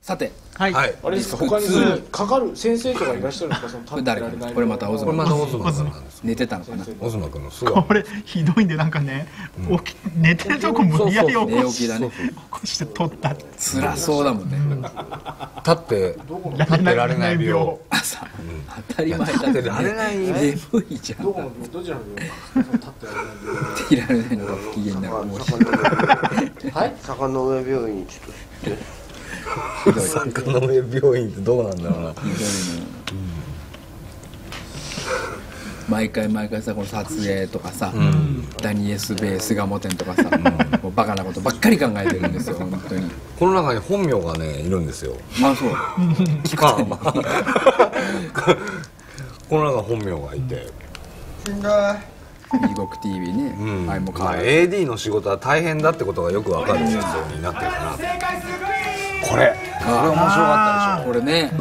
さて、 はい。 あれですか、他にかかる先生とかいらっしゃるんですか、その立ってられない。 これまたオズマ。寝てたのかな。 オズマ君のすごい。 これひどいんでなんかね、寝てるとこ無理やり起こして撮った。 辛そうだもんね。 立ってられない病。 朝当たり前だ。 立ってられない眠いじゃん。 どちらの病？立ってられない病。 立ってられないのが不機嫌になる。 はい。 坂の上病院ちょっと知って。 坂の上病院ってどうなんだろうな。 毎回さ、この撮影とかさ、ダニエスベースガモテンとかさ、もうバカなことばっかり考えてるんですよ、本当に。 この中に本名がねいるんですよ。 あ、そう。 この中本名がいて。 異国 TV ね。 まあ AD の仕事は大変だってことがよくわかる映像になってるかな。これ面白かったでしょ。 これね。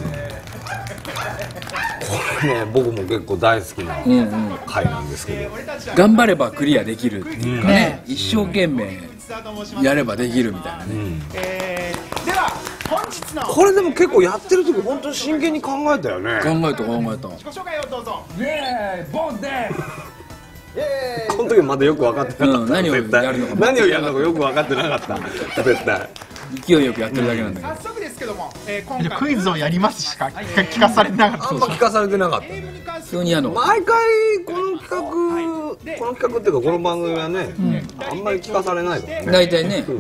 これね、僕も結構大好きな回なんですけど、 頑張ればクリアできるっていうかね、一生懸命やればできるみたいなね。 では本日のこれでも結構やってる時本当に真剣に考えたよね。 考えた。 自己紹介をどうぞ。ボンでこの時まだよく分かってなかった。 何をやるのか何をやるのかよく分かってなかった絶対。 勢いよくやってるだけなんだけど。 早速ですけども、今回クイズをやりますしか聞かされてなかった。 あんま聞かされてなかったね。 普通に毎回この企画っていうかこの番組はね、あんまり聞かされないからね。 大体ね、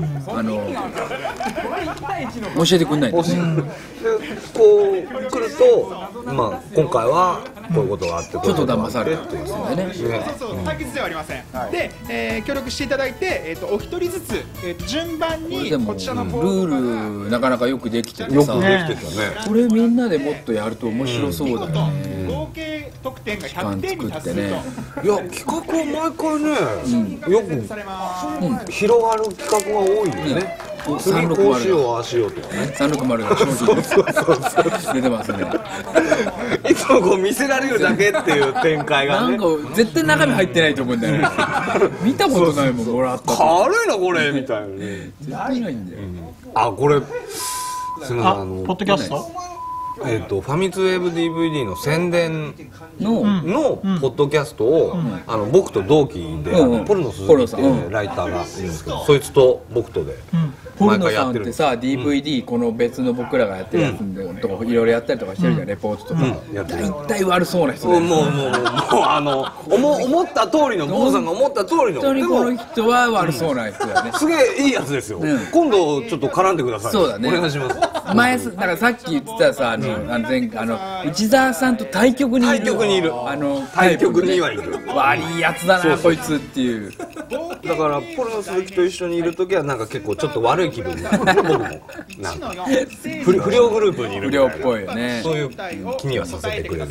教えてくんないんですよ。 でこう来ると、まあ今回はこういうことがあって、ちょっと騙されたってことですよね。 そう対決ではありません。で、協力していただいて、お一人ずつ順番にこちらのルールなかなかよくできててさ、これみんなでもっとやると面白そうだよね。 合計得点が100点に達すると。 いや企画は毎回ね、よく広がる企画が多いよね。次こうしようああしようとかね。 360が商品出てますね。 いつもこう見せられるだけっていう展開がね。 なんか絶対中身入ってないと思うんだよね。見たことないもんもらった。 軽いなこれみたいなね。 絶対ないんだよ。 あ、これすみません、 ポッドキャスト？ ファミツウェブ DVD の宣伝のポッドキャストを僕と同期でポルノ鈴木っていうライターがいるんですけど、そいつと僕とでポルノさんってさ DVD この別の僕らがやってるやつとかいろいろやったりとかしてるじゃん、レポートとか。大体悪そうな人で、 もう思った通りのボンさんが思った通りの。 本当にこの人は悪そうな人だね。 すげえいいやつですよ。今度ちょっと絡んでください。 そうだね。 お願いします。 前だからさっき言ってたさ、内澤さんと対局にいる。 対局にはいる。 悪いやつだなこいつっていう。 だからポルノ鈴木と一緒にいる時はなんか結構ちょっと悪い気分になる。僕もなんか不良グループにいるみたいな。 不良っぽいよね。 そういう気にはさせてくれる。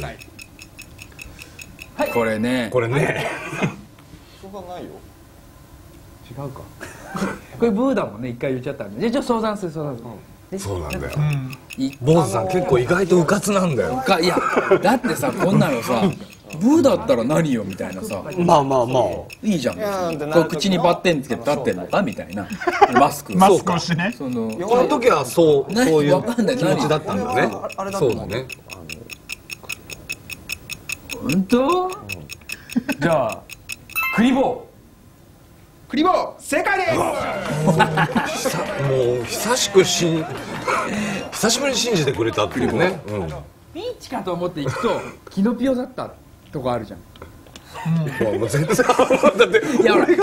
これね。 しょうがないよ。 違うか。これブーだもんね、一回言っちゃったんで。じゃあ相談する。 そうなんだよ。坊主さん結構意外とうかつなんだよ。 いやだってさ、こんなのさブーだったら何よみたいなさ。 まあいいじゃん。こう口にバッテンつけて立ってんのかみたいな。マスクをしてね。 この時はそういう気持ちだったんだね。そうだね。 本当？じゃあクリボー正解です。 もう久しぶりに信じてくれたっていうね。 ピンチかと思って行くとキノピオだったとこあるじゃん。 もう全然だっていやほらこれ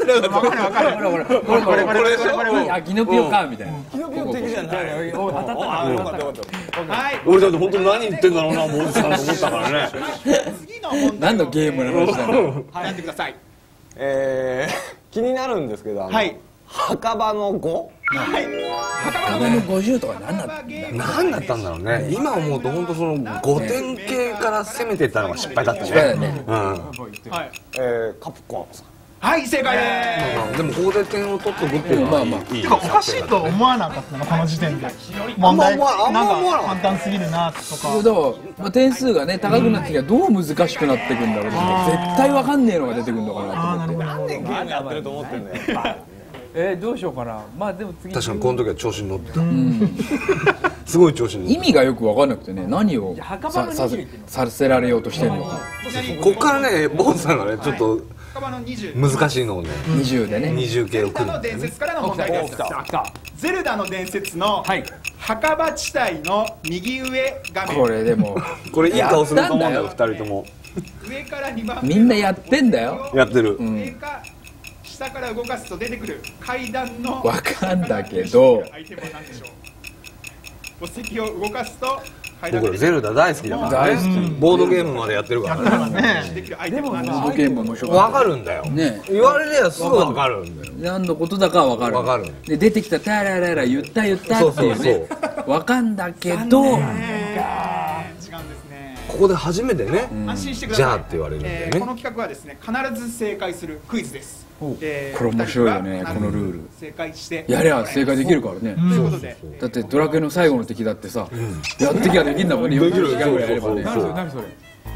キノピオかみたいな。 キノピオ的じゃない。 当たった。 俺だって本当に何言ってんだろうなもうさんと思ったからね。 何のゲームの話だろう。 やってください。 気になるんですけど、墓場の 5？ 墓場の50とか何だったんだろうね。今思うと本当その5点系から攻めてったのが失敗だったね。 失敗だね。 カプコンさん。 はい正解です。 でもここで点を取っとくっていうのはいい。 おかしいと思わなかったのこの時点で。問題なんか簡単すぎるなとか。 だから点数がね高くなってきたらどう難しくなっていくんだろう。絶対わかんねえのが出てくるのかなと思って。 何年ゲームやってると思ってんだよ。 どうしようかな。まあでも次。 確かにこの時は調子に乗ってた。すごい調子に乗って意味がよく分かんなくてね、何をさせられようとしてるのか。 こっからね、ボンさんがね、ちょっと難しいのをね、 20でね、 20系をくるの伝説からの問題です。ゼルダの伝説の墓場地帯の右上画面。 これでもこれいい顔すると思うんだよ、2人とも。 上から2番みんなやってんだよ。 やってる。 上か下から動かすと出てくる階段のわかんだけど、 アイテムは何でしょう。墓石を動かすと階段僕ゼルダ大好きだからね。ボードゲームまでやってるからね。 できるアイテムはボー何でしょう。 ドゲーム面白かった。 わかるんだよ。 ね、 言われりゃすぐわかるんだよ。 何のことだかは分かる。 わかる。 で出てきたタラララ言ったっていうね、分かんだけど、 違うんですね。 ここで初めてね、 安心してくだじゃあさい。 って言われるんだよこね。 の企画はですね、必ず正解するクイズです。これ面白いよね、このルール。 正解してやりゃ正解できるからね。 ということで、 だってドラクエの最後の敵だってさ、やってきゃできんだもんね。 できる 40時間ぐらいやればね。 そうそうそう何それ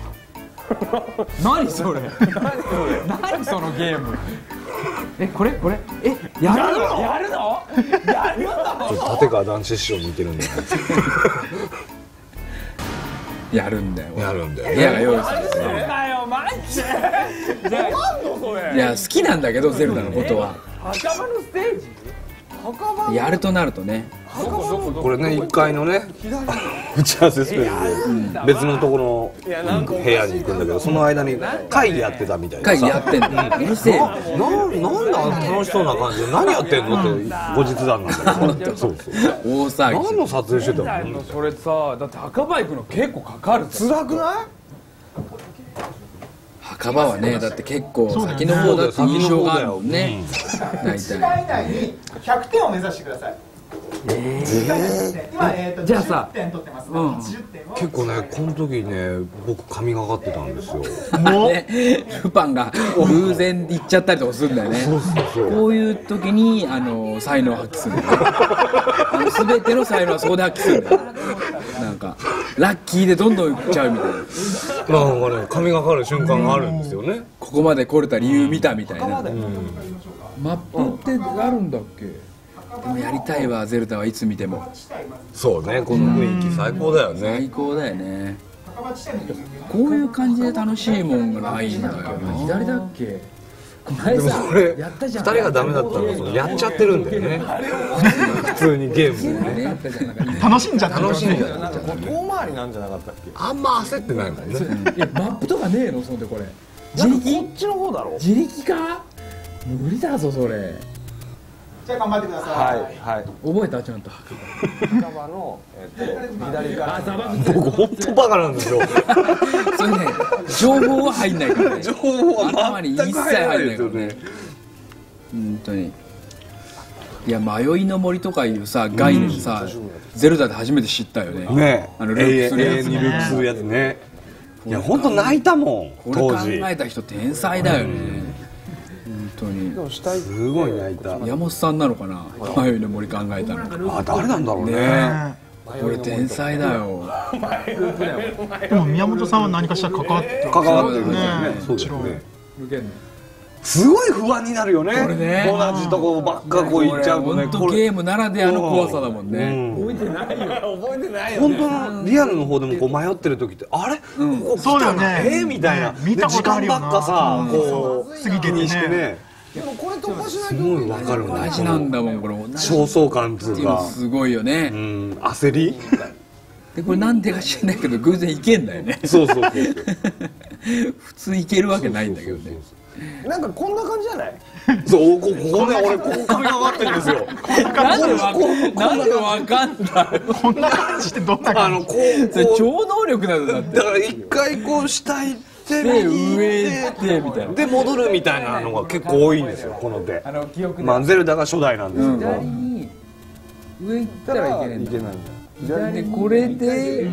何それ何そのゲーム。これやるのちょっと立川談志師匠似てるんだよね。 やるんだよ。 やるんだよ。 部屋が用意されて。いや好きなんだけどゼルダのことは。 墓場のステージ？ やるとなるとね。 これね、1階のね、打ち合わせスペースで別のところの部屋に行くんだけど、その間に会議やってたみたいな会議やってんだ。うるせえよ。 なんで楽しそうな感じで何やってんのって後日談なんだけど、そうそう、 大騒ぎ。 何の撮影してたの？ それさ、だって墓場行くの結構かかる。 辛くない？ 墓場はね、だって結構先の方だって印象があるもんね。大 1時間以内に100点を目指してください。今じゃあさ 20点取ってますから80点を。 結構ね、この時ね、僕神がかってたんですよ。 ね、ルパンが偶然行っちゃったりとかするんだよね。こういう時に才能を発揮するんだよ。全ての才能はそこで発揮するんだよ。なんかラッキーでどんどん行っちゃうみたいな。 なんかね、神がかる瞬間があるんですよね。 ここまで来れた理由見たみたいな。マップってあるんだっけ？でもやりたいわ、ゼルダはいつ見ても。 そうね、この雰囲気最高だよ最ね。 高だよね。こういう感じで楽しいもんがないんだよな。 左だっけ？ でもそれ、2人がダメだったのはやっちゃってるんだよね。普通にゲームでね。 楽しんじゃってる。 楽しんじゃう。 遠回りなんじゃなかったっけ？ あんま焦ってないもんね。 いやマップとかねえの？そんでこれ。 なんかこっちの方だろ？ 自力か？無理だぞそれ。 じゃあ頑張ってください。 はい。 覚えたちゃんと。 墓場の左から。 僕本当バカなんですよ。 それね、情報は入んないからね。 情報は頭に一切入んないからね。本当に。いや、迷いの森とかいうさ概念さ、ゼルダで初めて知ったよね。 ね、 ループするやつ永遠にループするやつね。いや本当泣いたもんこれ考当時。 えた人天才だよね。本当に。 すごい泣いた。 山本さんなのかな、迷いの森考えたの。 あ、誰なんだろうね。 ねえ、これ天才だよ。 でも宮本さんは何かしら関わってる。 関わってるね。そうですね。すごい不安になるよね。 これね、 同じとこばっかこう行っちゃうとね。 本当ゲームならではの怖さだもんね。 覚えてないよ。 本当のリアルの方でもこう迷ってる時ってあれ、ここ来たな、みたいな。 見たことあるよな。 時間ばっかさ、こう過ぎて気にしてね。 でもこれとかしないすごいわかるんだ。 同じなんだもんこれ。 焦燥感っていうか。 すごいよね。 焦り。 でこれなんでか知らないけど偶然いけんだよね。 そうそうそう。 普通いけるわけないんだけどね。 なんかこんな感じじゃない？ そう、ここね、俺ここ髪がかってるんですよ。 なんでわかんない。 こんな感じってどんな感じ？ それ超能力なんだって。 だから一回こう下行って上行ってみたいな。 で戻るみたいなのが結構多いんですよ、この手。まあゼルダが初代なんですけど。 左に上行ったらいけないんだ。 いけないんだ。 左でこれで。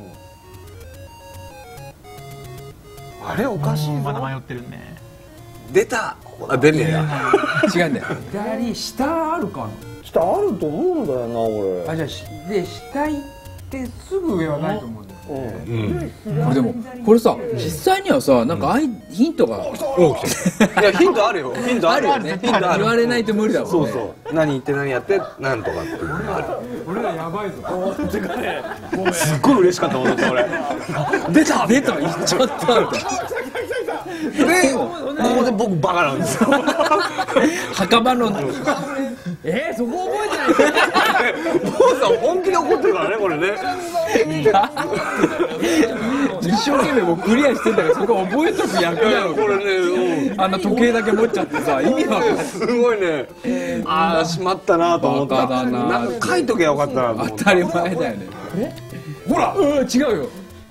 あれおかしい。 まだ迷ってるね。 出た。あ、出ねえや。 違うんだよ。 左下あるかな？ 下あると思うんだよな俺。 あ、じゃあで下行ってすぐ上はないと思うんだよ。 これでもこれさ実際にはさなんかヒントがいやヒントあるよ。ヒントあるよね。 ヒントある。 言われないと無理だもんね。 そうそう。何言って何やってなんとかっていうのがある。 俺らやばいぞ。 すっごい嬉しかったもん俺。 出た言っちゃったみたいな。 でここで僕バカなんですよ。 墓場のそこ覚えてない坊さん本気で怒ってるからねこれね。 一生懸命もうクリアしてんだからそこ覚えとく役だろこれね。 あんな時計だけ持っちゃってさ意味わかんない。 すごいね。ああしまったなと思った。 バカだななんか書いとけばよかったなと思った。 当たり前だよね。ほら違うよ。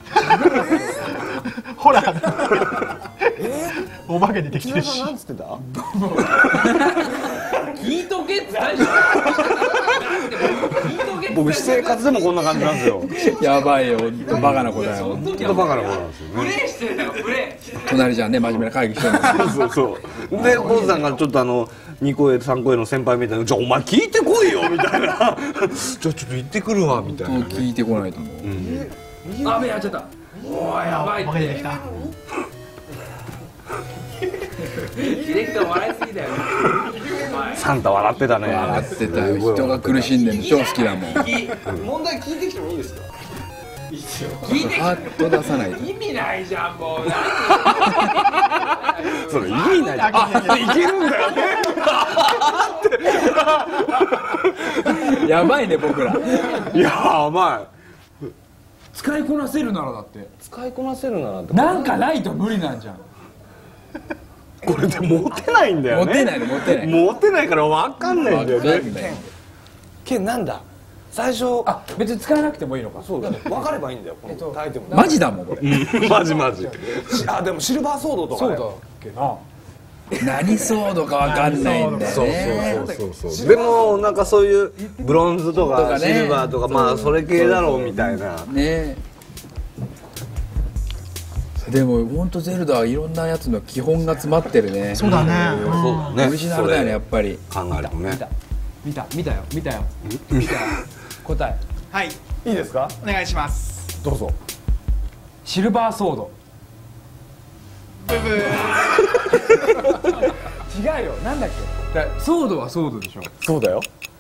ほらお化け出てきてるしなんつってた？ 聞いとけって大丈僕私生活でもこんな感じなんですよ。 夫。やばいよ本当バカな子だよ。 本当バカな子なんですよね。 隣じゃんね真面目な会議してるんですよ。 そうで坊さんがちょっと2個上3個上の先輩みたいな「じゃあお前聞いてこいよ」みたいな「じゃあちょっと行ってくるわ」みたいなね。 聞いてこないと思う。あ目やっちゃった。おーやばい。 お化け出てきたディレクター笑いすぎだよ。 サンタ笑ってたね。 笑ってたよ。人が苦しんでるの超好きだもん。 問題聞いてきてもいいですか？ ハッと出さないと。 意味ないじゃんもう。 それ意味ない。あいけるんだよね。 やばいね僕ら。 やば使いこなせるならだって使いこなせるならってなんかないと無理なんじゃん。 い。これで持てないんだよね。 持てないの持てない。 持てないから分かんないんだよね。 ケンなんだ最初あ別に使わなくてもいいのか。 そうだね分かればいいんだよこのタイトルマジだもんこれ。 マジマジ。 あでもシルバーソードとかねそうだっけな。 何ソードかわかんないんだよそうね。 そう。でもなんかそういうブロンズとかとかねシルバーとかまあそれ系だろうみたいな。 ね。でも本当ゼルダはいろんなやつの基本が詰まってるね。 そうだねそうね。 オリジナルだよねやっぱり。 考えるとね。 見たよ答えはいいいですか？ お願いします。 どうぞ。 シルバーソード。 ブブー。 違うよなんだっけ。だソードはソードでしょ。 そうだよ。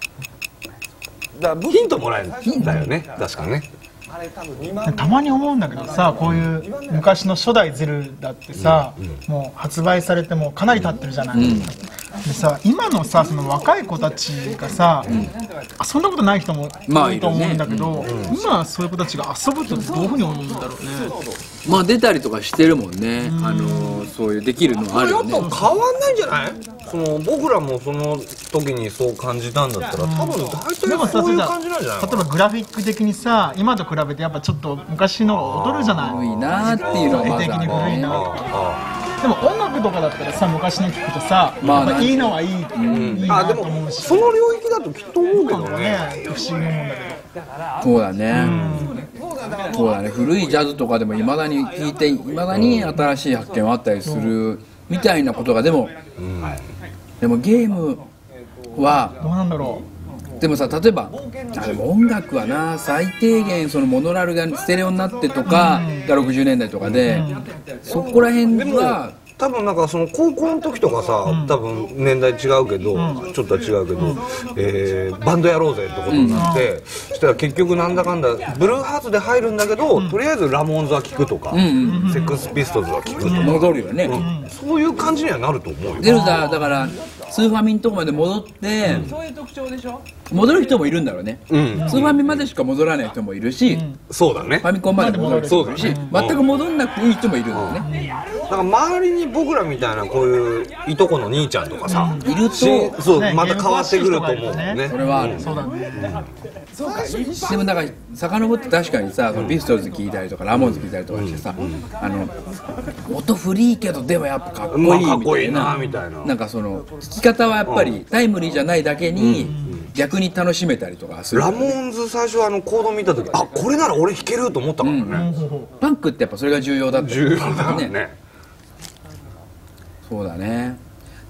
ヒントもらえるんだよね。確かね。 あれ多分2万たまに思うんだけどさこういう昔の初代ゼルダってさ、もう発売されてもかなり経ってるじゃない、でさ今のさその若い子たちがさ、そんなことない人もまあ多いと思うんだけいど、今そういう子たちが遊ぶとどういうふうに思うんだろうね。 まあ出たりとかしてるもんね。そういうできるのあるよね。 変わんないんじゃない？その僕らもその時にそう感じたんだったら多分大体でもさそういう感じなんじゃない例えばグラフィック的にさ今と比べてやっぱちょっと昔の劣るじゃない。 古いなーっていうのはまずある絵的に古いね。 なとか。でも音楽とかだったらさ昔の聞くとさ、 まあやっぱいいのはいい、いいなとでも思うし。 その領域だときっと思うけどね。 ね不思議に思うんだけど。 そうだね。そうだね。古いジャズとかでもいまだに聴いていまだに新しい発見はあったりするみたいなことがでもゲームはどうなんだろでもさ例えばでも音楽はな最低限そのモノラルがステレオになってとかが60年代とかでそこら辺は多分なんかその高校の時とかさ、多分年代違うけど、ちょっとは違うけど、バンドやろうぜってことになって、そしたら結局なんだかんだブルーハーツで入るんだけど、とりあえずラモーンズは聴くとか、セックスピストルズは聴くとか、 戻るよね。 そういう感じにはなると思うよ。 ゼルダだからスーファミのとこまで戻ってそういう特徴でしょ。 戻る人もいるんだろうね。スーファミまでしか戻らない人もいるし、 そうだね。 ファミコンまで戻る人もいるし、全く戻んなくていい人もいるんだよね。 だから周りに僕らみたいなこういういとこの兄ちゃんとかさ、 いるとそうねまた変わってくると思うもんね。 それはある。 そうだね。 でもだから遡って確かにさそのビストルズ聞いたりとかラモンズ聞いたりとかしてさ、音フリーけどでもやっぱかっこいいかっこいいみたいな、 なみたいな。 なんかその聞き方はやっぱりタイムリーじゃないだけに逆に楽しめたりとかする。 ラモーンズ最初コード見た時これなら俺弾けると思ったからね。 パンクってやっぱそれが重要だったり重要だね。 そうだね。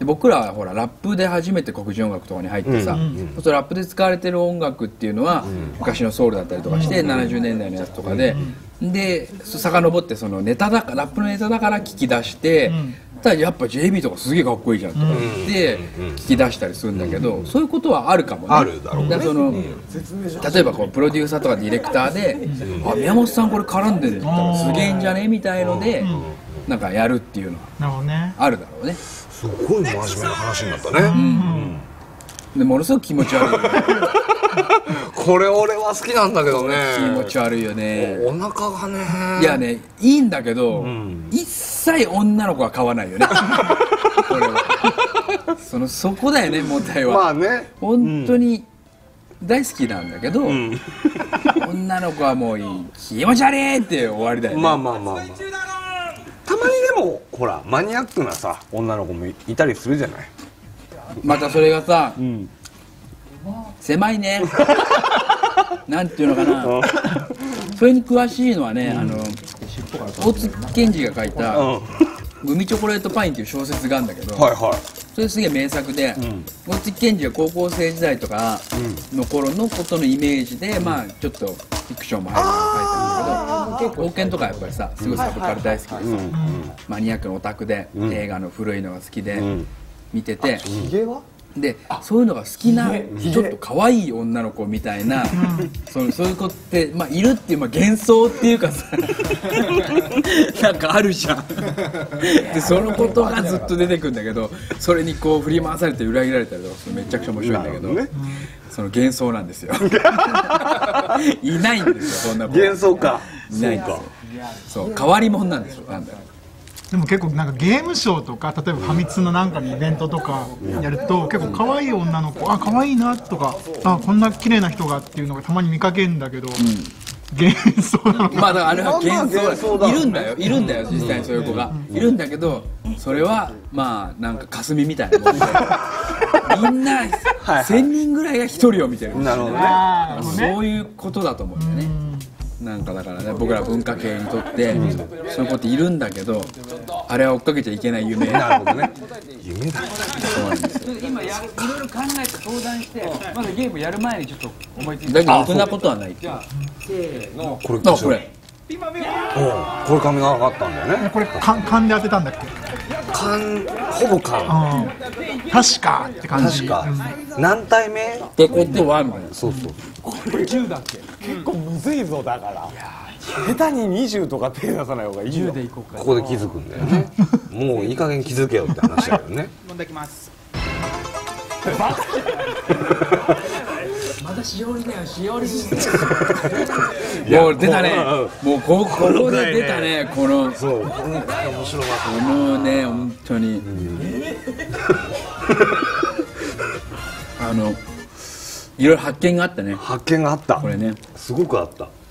で僕らはほらラップで初めて黒人音楽とかに入ってさ、そのラップで使われてる音楽っていうのは昔のソウルだったりとかして、70年代のやつとかで、で遡ってそのネタだラップのネタだから聞き出して、ただやっぱ JB とかすげえかっこいいじゃんとかって聞き出したりするんだけど、そういうことはあるかもね。 あるだろうね。 だからその例えばこうプロデューサーとかディレクターで「あ宮本さんこれ絡んでるんだったらすげえんじゃね?」みたいのでなんかやるっていうのはあるだろうね。 すごい真面目な話になったね。 でものすごく気持ち悪いよね。 これ俺は好きなんだけどね。 気持ち悪いよね。 お腹がね。 いやね、いいんだけど、一切女の子は買わないよね。これはそこだよね、問題は。 まあね、 本当に大好きなんだけど、女の子はもう気持ち悪いって終わりだよね。 まあたまにでもほらマニアックなさ女の子もいたりするじゃない。 またそれがさ、狭いね。なんていうのかな。それに詳しいのはね、大津健二が書いた「グミチョコレートパイン」っていう小説があるんだけど、それすげえ名作で、大津健二が高校生時代とかの頃のことのイメージで、まあちょっとフィクションも入って書いてるんだけど、結構冒険とかやっぱりさ、すごいサブカル大好きでさ、マニアックのオタクで、映画の古いのが好きで見てて。でそういうのが好きなちょっと可愛い女の子みたいな、そういう子って、まあ、いるっていう、まあ、幻想っていうかさなんかあるじゃん。でそのことがずっと出てくるんだけど、それにこう振り回されて裏切られたりとかめちゃくちゃ面白いんだけど、その幻想なんですよ。いないんですよそんな子。 幻想か。 いないんですよ。そう変わり者なんですよ。なんだろう。 でも結構なんかゲームショーとか例えばファミ通のなんかのイベントとかやると結構可愛い女の子可愛いなとかこんな綺麗な人がっていうのがたまに見かけるんだけど、幻想なのか。 まあだからあれは幻想だ。いるんだよ実際にそういう子がいるんだけど、それはまあなんか霞みたいなもんで、みんな1000人ぐらいが1人を見てる。 なるほどね。 そういうことだと思うんだよね。なんかだからね、僕ら文化系にとってそういう子っているんだけど、あれは追っかけちゃいけない夢。 なるほどね。夢だ。 そうなんですよ。 今いろいろ考えて相談して、まだゲームやる前にちょっと思いついて。 だけどそんなことはない。 じゃあせーの。 これこれこれ髪長かったんだよね。 これ勘で当てたんだっけ。 ほぼ勘。 確かって感じ。 確か。何体目ってことはみたいな。 そうそう。 これ10だっけ。結構むずいぞだから。下手に20とか手出さない方がいいよ。 10でいこうか。 ここで気づくんだよね。もういい加減気づけよって話だよね。 飲んできます。 まだしおりだよ、しおり。 もう出たね。もうここで出たね。このそう、この回面白かった。 このね本当に。いろいろ発見があったね。 発見があった。 これね。 すごくあった。